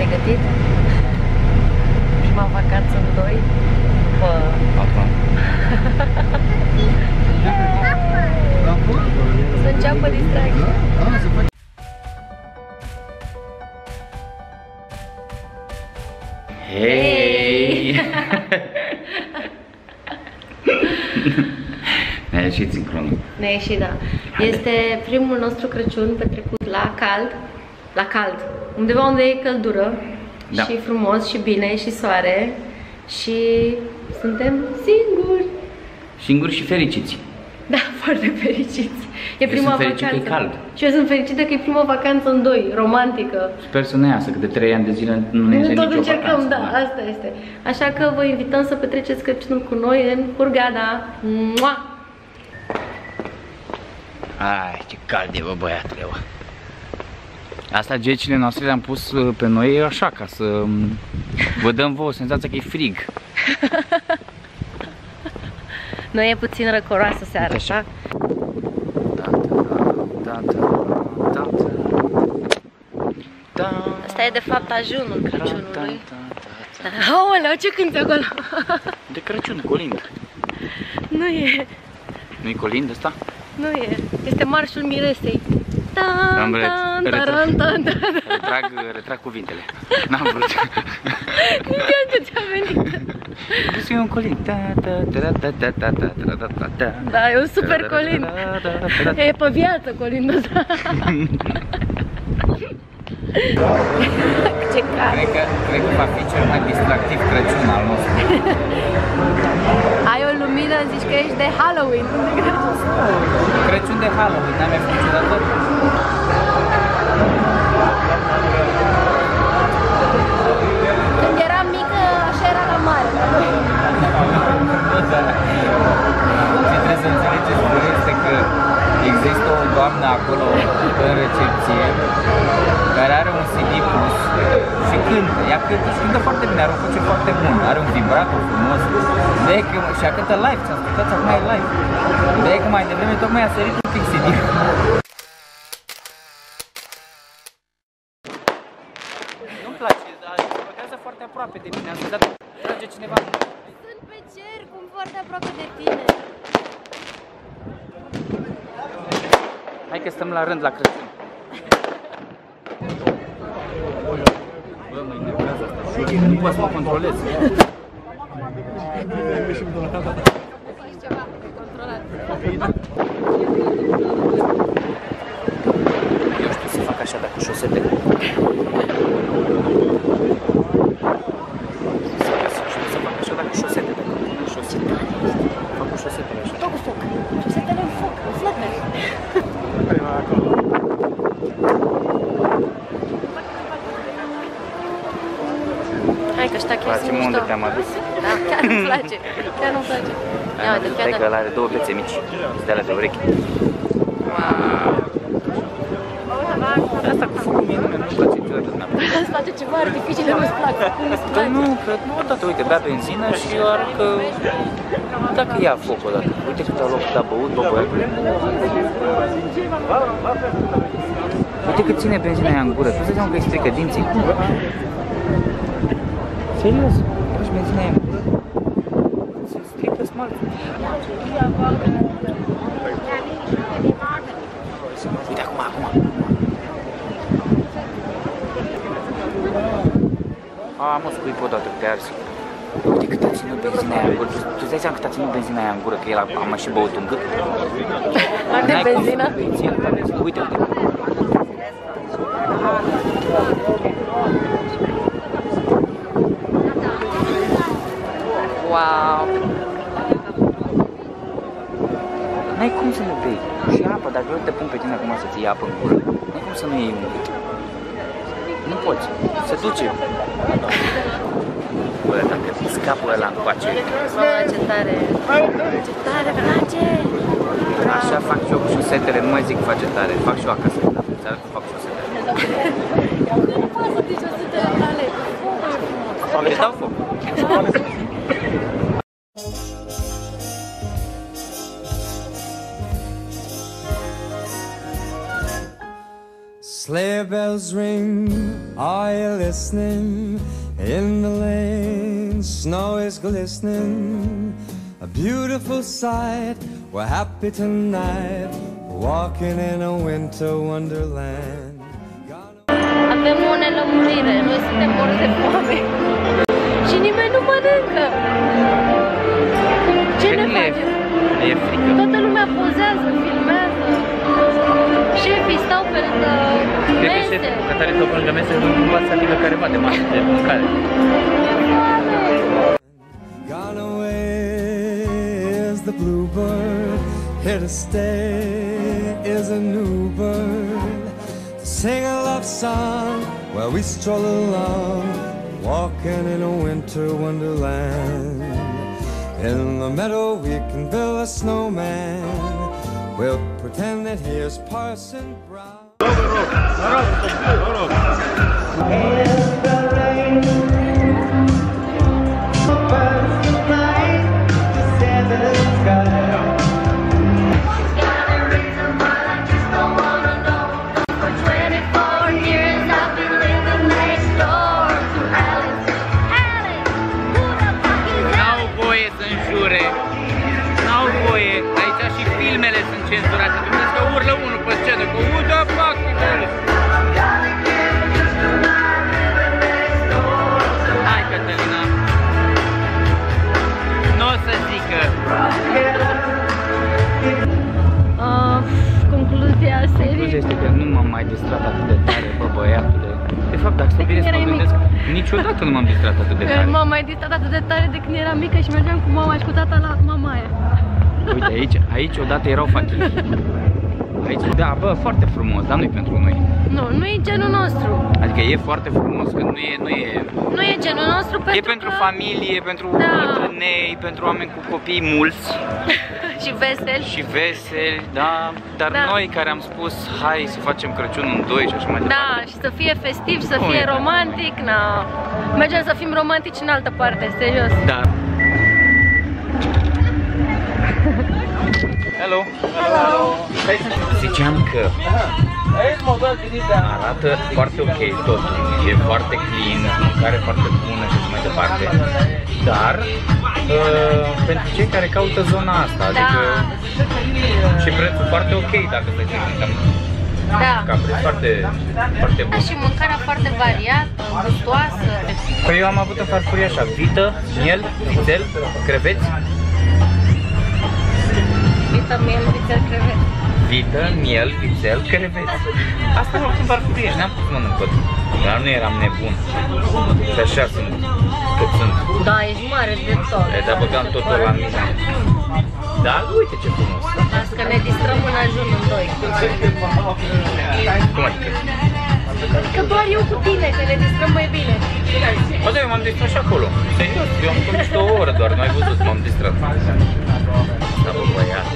pregătit? Prima vacanță în doi. Bă. Să înceapă distracția. Hei! Ne-a ieșit sincronul. Ne-a ieșit, da. Este primul nostru Crăciun petrecut la cald, undeva unde e căldură, da. Și frumos și bine și soare și suntem singuri. Singuri și fericiți. Da, foarte fericiți. E prima vacanță. Că e cald. Și eu sunt fericită că e prima vacanță în doi, romantică. Sper să ne iasă, că de 3 ani de zile nu ne iese nicio vacanță. Tot încercăm, da, asta este. Așa că vă invităm să petreceți Crăciunul cu noi în Hurghada. Mua! Ai, ce cald e, bă, băiatule, bă. Asta gecile noastre le-am pus pe noi așa, ca să vă dăm vouă senzația că e frig. Noi e puțin răcoroasă seara, așa? Asta e de fapt ajunul Crăciunului. Aoleu, ce cânte acolo? De Crăciun, colind. Nu e. Nu-i colind ăsta? Nu e. Este marșul miresei. Retrag cuvintele. N-am vrut. Nu știu ce ți-a venit. Să e un colind. Da, e un super colind. E pe viață colindul ăsta. Ce cald. Cred că va fi cel mai distractiv Crăciun al nostru. Ai o lumină, zici că ești de Halloween. Crăciun de Halloween, n-am mai făcut niciodată. Când eram mică, așa era la mare. Ce trebuie să înțelegeți voi este că există o doamnă acolo în recepție care are un CD pus și cântă. Ea cântă și cântă foarte bine, are un voce foarte bun, are un vibrator frumos. Și ea cântă live, ți-am spus, acum e live. De că mai devreme tocmai a sărit un pic CD. Nu-mi place, dar se rotează foarte aproape de mine. Am zis, dar trage cineva. Sunt pe cer, cum foarte aproape de tine. Hai că stăm la rând la Crăciun. Bă, mă enervează asta. Nu pot să mă controlez. Faci ceva, controlat. Eu știu să fac așa, dar cu șosete. Să fac așa, dar cu șosete. Fac cu șosetele așa. Tot cu foc. Șosetele în foc, în flăcări. Hai că ăștia chiar sunt mișto. Unde te-am adus? Da, chiar nu-mi place. Chiar nu-mi place. Ia uite, chiar că ăla are două bețe mici. De alea de urechi. Asta cu focul mie nu-mi place niciodată. Îți place ceva artificiile, nu-ți plac. Păi nu, cred, nu odată, uite, bea benzină și arată dacă ia foc odată. Uite cât a loc de băut, bă, băiatule. Uite cât ține benzina aia în gură. Tu să-ți seama că îi strică dinții. Serios? Faci benzina aia în gură? Se strică smaltul. Uite, acum. A, mă, scuip odată, te arzi. Uite cât a ținut benzina aia în gură. Tu îți dai seama cât a ținut benzina aia în gură, că el a mai și băut un gât? Arde benzina? Uite. Wow! N-ai cum să nu bei. Și apă, dacă eu te pun pe tine acum să-ți iei apă în gură, n-ai cum să nu iei un gât. Nu poți. Se duce. Bă, dacă scapul ăla încoace. Mamă, ce tare! Ce tare place! Așa fac și eu cu șosetele, nu mai zic face tare, fac și eu acasă. Ți arăt cum fac șosetele. Nu pasă de șosetele tale! Le dau foc. Sleigh bells ring, are you listening? In the lane, snow is glistening. A beautiful sight, we're happy tonight, walking in a winter wonderland. Avem o nelămurire, noi suntem morți de foame și nimeni nu mănâncă. Ce ne facem? E frică. Toată lumea pozează, filmează. Șefii stau pe lângă mese. Care stau pe lângă mese nu cumva să atingă careva de masă de mâncare. Gone away is the bluebird, here to stay is a new bird. Sing a love song while we stroll along, walking in a winter wonderland. In the meadow we can build a snowman, we'll pretend that here's Parson Brown. Cenzurate, vedeți că urlă unul pe scenă, că who the fuck is this? Hai, Cătălina! N-o să zică! Concluzia serii. Concluzia este că nu m-am mai distrat atât de tare, bă, băiatule. De fapt, dacă să bine să mă gândesc, niciodată nu m-am distrat atât de tare. M-am mai distrat atât de tare de când eram mică și mergeam cu mama și cu tata la Mamaia. Uite, aici odată erau fachii. Aici, da, bă, foarte frumos, dar nu-i pentru noi. Nu e genul nostru. Adică e foarte frumos, că nu e genul nostru pentru e pentru familie, pentru bătrânei, pentru oameni cu copii mulți. Și veseli. Da, dar noi care am spus, hai să facem Crăciunul în 2 și așa mai departe. Da, și să fie festiv, să fie romantic, mergem să fim romantici în altă parte, serios. Da. Hello. Ziceam că arată foarte ok totul, e foarte clean, mâncare foarte bună și așa mai departe, dar pentru cei care caută zona asta, adică și prețul foarte ok, dacă să zicem, ca preț foarte bun. Da, și mâncarea foarte variată, gustoasă. Păi eu am avut în farfurie așa, vită, miel, vițel, creveți. Vită, miel, vițel, creveți. Vită, miel, vițel, creveți. Asta am avut în farfurie și n-am putut să mănânc tot. Dar nu eram nebun. Și așa sunt, cât sunt. Da, ești mare de tot. Dar băgam totul la mine. Dar uite ce frumos. Las că ne distrăm în ajun în 2. Cum adică? Că doar eu cu tine, că ne distrăm mai bine. Bă, da, eu m-am distrat și acolo. Serios, eu am făcut niște o oră doar, nu ai văzut, m-am distrat. Da, bă, băiat.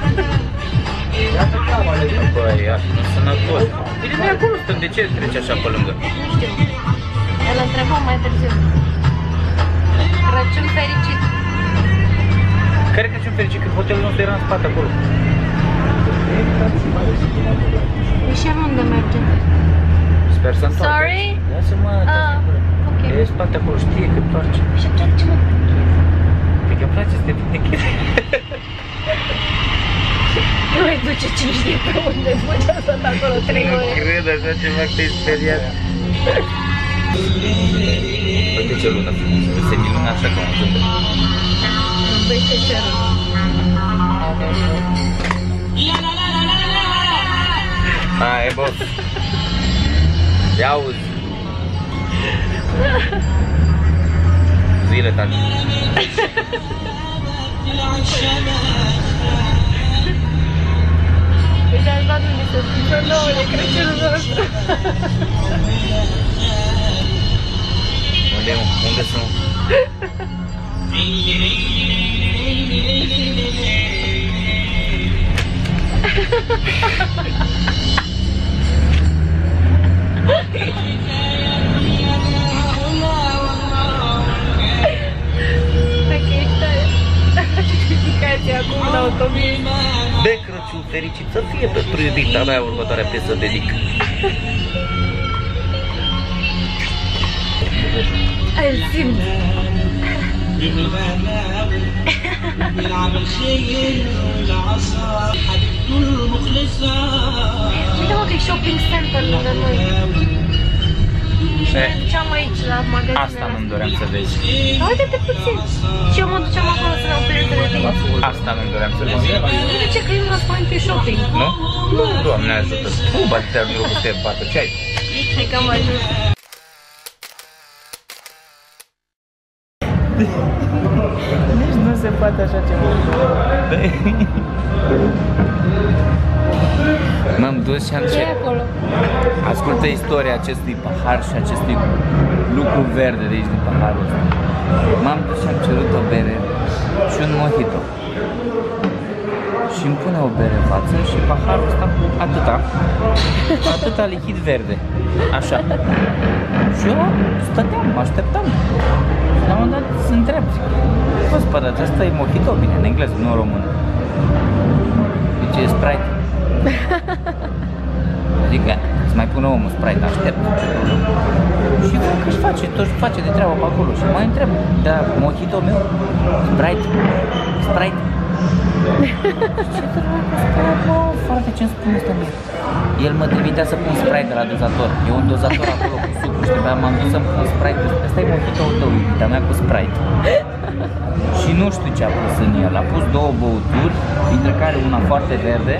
Băiat, sănătos. Bine, noi acolo stăm, de ce trece așa pe lângă? Nu știu. El întreba mai târziu. Crăciun fericit. Care Crăciun fericit? Că hotelul nostru era în spate acolo. Și unde mergem? Sper să întoarcă. Sorry? Lasă-mă, ok. e în spate acolo, știe că întoarce. Și ce mă? Pe că îmi place să te vinechezi. Nu mai duce cine știe pe unde, faci asta acolo 3 ore. Nu cred așa ceva, că te-ai speriat. Uite ce lună frumoasă, se minună așa ca un zâmbet. Păi ce cerul. Hai, boss. Ia auzi. Zile, tati. Uite, ați dat unde se scrie nouă de Crăciunul nostru. Unde sunt? Acum în autobil. De Crăciun fericit să fie pentru iubita mea următoarea piesă dedic. îl simt. Uite-mă că e shopping center lângă noi. Și ne duceam aici la magazin. Asta nu-mi doream să vezi. Uite-te puțin. Și eu mă duceam acolo să iau perioadele de dinți. Asta nu-mi doream să vezi. De ce? Că eu nu mai pe shopping. Nu? Nu, Doamne ajută. Tu bate te-ar noroc să te bată. Ce ai? Hai că am ajuns. Nici nu se poate așa ceva. M-am dus și am Ce e acolo? Ascultă istoria acestui pahar și acestui lucru verde de aici din paharul ăsta. M-am dus și am cerut o bere și un mojito. Și îmi pune o bere în față și paharul ăsta cu atâta lichid verde. Așa. Și eu stăteam, mă așteptam. Și la un moment dat se întreb, zic, bă, spădați, asta e mojito, bine, în engleză, nu în română. Zice, e Sprite. Adică, îți mai pune omul Sprite, aștept. Și văd că își face, tot își face de treabă pe acolo. Și mai întreb, da, mojito meu? Sprite? Ce dracu, frate, ce-mi spune ăsta mie? El mă trimitea să pun Sprite la dozator. E un dozator acolo cu sucul și m-am dus să-mi pun Sprite. Ăsta e mojito-ul tău, iubita mea, cu Sprite. Și nu știu ce a pus în el. A pus două băuturi, dintre care una foarte verde.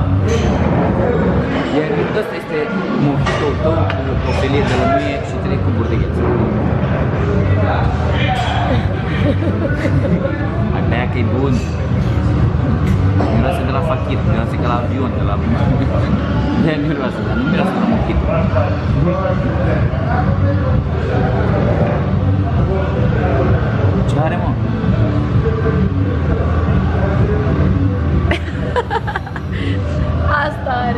Iar ăsta este mojito-ul tău cu o felie de lămâie și 3 cuburi de gheță. Ai bea că e bun. Miroase de la fachir, miroase ca la avion, de la... De-aia miroase, dar nu miroase la mojito. Ce are, mă? Asta are.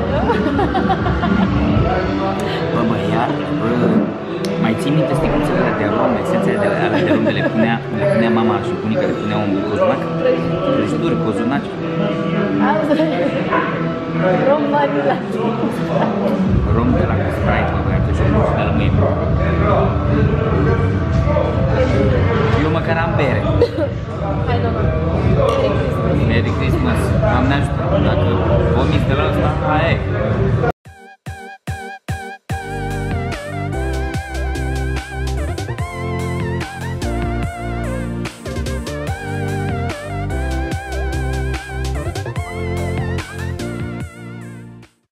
Bă, iar, mai ții minte sticuțele de rom, esențele de alea de rom de le punea mama și bunica le puneau un cozonac? Prăjituri, cozonaci. Rom vanila. Rom de la Sprite, mă băiatul și nu de la mâine. Eu măcar am bere. Hai, doamne. Merry Christmas. Doamne ajută. Dacă vomiți de la ăsta, aia e.